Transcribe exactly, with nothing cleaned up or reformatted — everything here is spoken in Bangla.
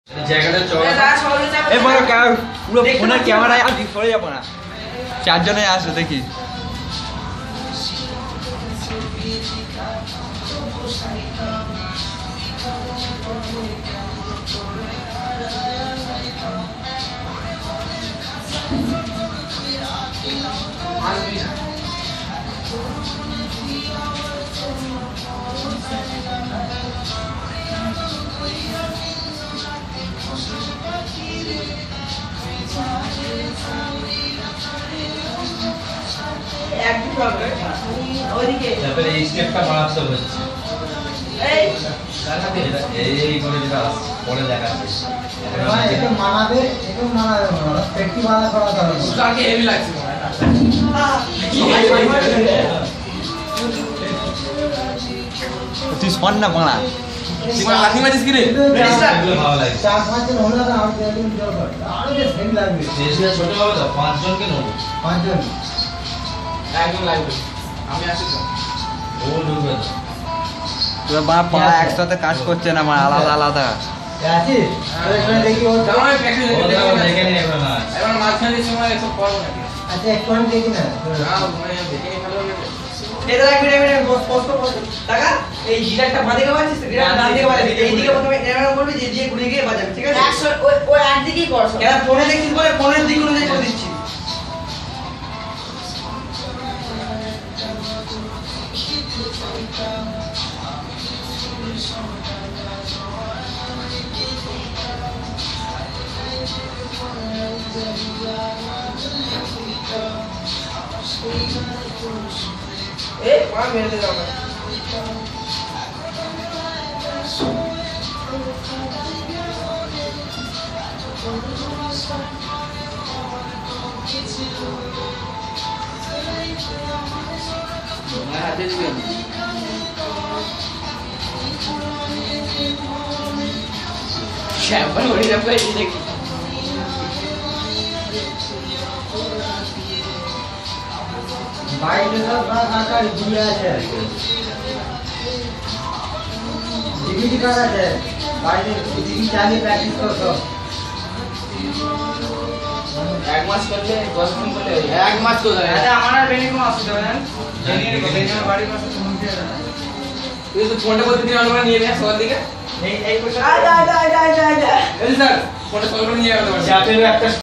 জায়গাটা চল এই বড় পুরো ফোনের ক্যামেরায় আর সরে যাবো না, চারজনে আসো দেখি। তারপরে এই স্টেপটা মারাত্মক হচ্ছে, এই এই করে যেটা পরে দেখাচ্ছে এটা মানাবে, এটা মানাবে না, পেটি মানা করা যাবে না। কাকে হেভি লাগছে মনে হয়। তুই শোন না বাড়া, সিমা লাথি মারিস কি রে? এগুলো ভালো লাগে। চার পাঁচ জন হলে না আর দুজন জল করে আরো বেশ হেভি লাগবে। দেশটা ছোট হবে তো, পাঁচ জনকে নেব। পাঁচ জন একদম লাগবে, আমি আসি তো। ও ঢুকবে তো। তোরা বাপ পাড়া একসাথে কাজ করছে না, আমার আলাদা আলাদা। আছে তো এখানে দেখি ও দাঁড়াও প্র্যাকটিস দেখে নি এখন না। এবার মাঝখানে সময় এসব করব নাকি? আচ্ছা একটু আমি দেখি না। না মানে দেখে নি ভালো হবে। এটা এক মিনিট মিনিট বস বস বস টাকা এই জিরাটা বাঁধে কে বাঁধিস জিরাটা ডান দিকে বাঁধে এই দিকে প্রথমে এরকম করবি যে দিয়ে ঘুরে গিয়ে বাজাবি, ঠিক আছে? একশো ওই ওই একদিকেই করছ। এরা ফোনে দেখছিস বলে ফোনের দিক অনুযায়ী করে দিচ্ছি। এই পা মেরে দাও না। না হাতে দিবেন। শ্যাম্পু ওড়ি যাবে এই দেখি। বাইরে সব রাত আকার ঘুরে আছে। ডিভিডি কার আছে? বাইরে ডিভিডি চালিয়ে প্র্যাকটিস করছো। এক মাস করলে দশ দিন করলে এক মাস তো যায়। আচ্ছা আমার আর বেনি কোনো অসুবিধা হবে না, জেনে নিব বেনির বাড়ির পাশে ফোন দিয়ে দাও। তুই তো ফোনটা করতে দিন আমরা নিয়ে নে সকাল দিকে। এই এই পয়সা আয় আয় আয় আয় আয় এই স্যার ফোনটা সকাল করে নিয়ে আসতে পারছি। চাপের একটা